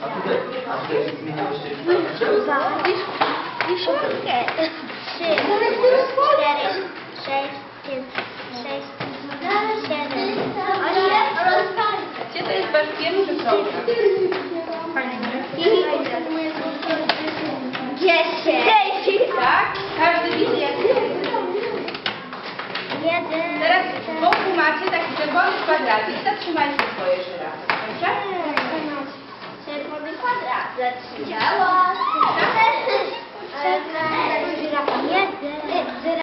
A tutaj zmieniałeś się? 2, 3, 4, 6, 5, 6, 7, 8. Gdzie to jest Baszkiem czy program? 10. Tak? Każdy widzi jak Teraz z boku macie taki czerwony kwadracik. Zatrzymajcie